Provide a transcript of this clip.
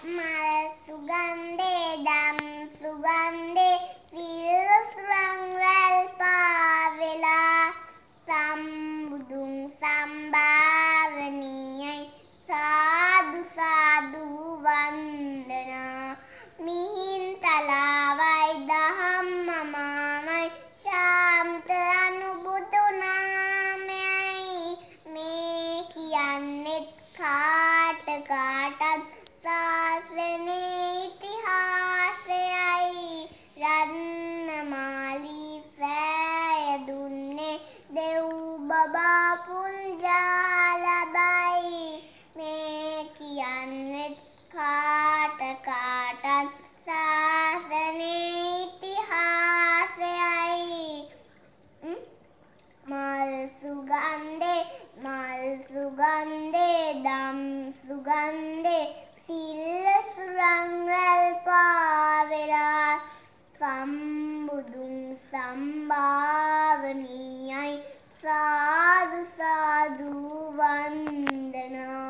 මල් සුගන්ධේ දම් සුගන්ධේ සිල් සුරංගල් පාවෙලා සම්බුදුන් සම්භාවනීයයි සාදු සාදු වන්දනා මිහින්තලාවයි දහම්මමාමයි ශාන්ත අනුබුදු නාමයයි මේ කියන්නෙත් කාට කාටත් ශාසනයේ ඉතිහාසයයි රත්නමාලී සෑය දුන්නේ දෙව් බබා පුංජාලබයි මේ කියන්නෙත් කාට කාටත් ශාසනයේ ඉතිහාසයයි මල් සුගන්ධේ දම් සුගන්ධේ සිල් සුරංගල් පාවෙලා සම්බුදුන් සම්භාවනීයයි සාදු සාදු වන්දනා